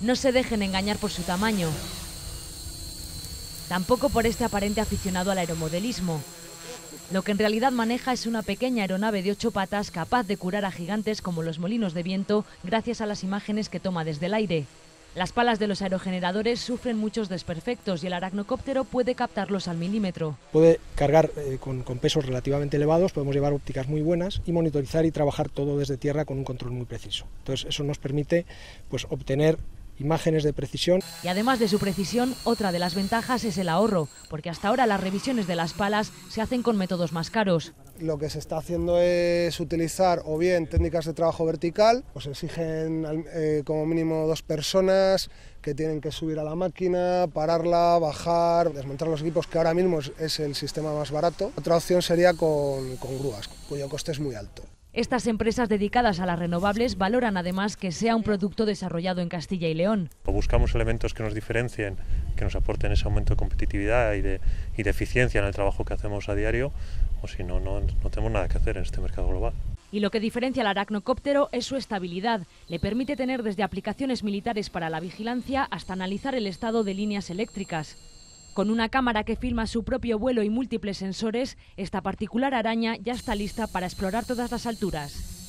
No se dejen engañar por su tamaño. Tampoco por este aparente aficionado al aeromodelismo. Lo que en realidad maneja es una pequeña aeronave de 8 patas capaz de curar a gigantes como los molinos de viento gracias a las imágenes que toma desde el aire. Las palas de los aerogeneradores sufren muchos desperfectos y el aracnocóptero puede captarlos al milímetro. Puede cargar con pesos relativamente elevados, podemos llevar ópticas muy buenas y monitorizar y trabajar todo desde tierra con un control muy preciso. Entonces eso nos permite obtener imágenes de precisión. Y además de su precisión, otra de las ventajas es el ahorro, porque hasta ahora las revisiones de las palas se hacen con métodos más caros. Lo que se está haciendo es utilizar o bien técnicas de trabajo vertical, pues exigen como mínimo 2 personas que tienen que subir a la máquina, pararla, bajar, desmontar los equipos, que ahora mismo es el sistema más barato. Otra opción sería con grúas, cuyo coste es muy alto. Estas empresas dedicadas a las renovables valoran además que sea un producto desarrollado en Castilla y León. Buscamos elementos que nos diferencien, que nos aporten ese aumento de competitividad y de eficiencia en el trabajo que hacemos a diario, o si no, no tenemos nada que hacer en este mercado global. Y lo que diferencia al aracnocóptero es su estabilidad. Le permite tener desde aplicaciones militares para la vigilancia hasta analizar el estado de líneas eléctricas. Con una cámara que filma su propio vuelo y múltiples sensores, esta particular araña ya está lista para explorar todas las alturas.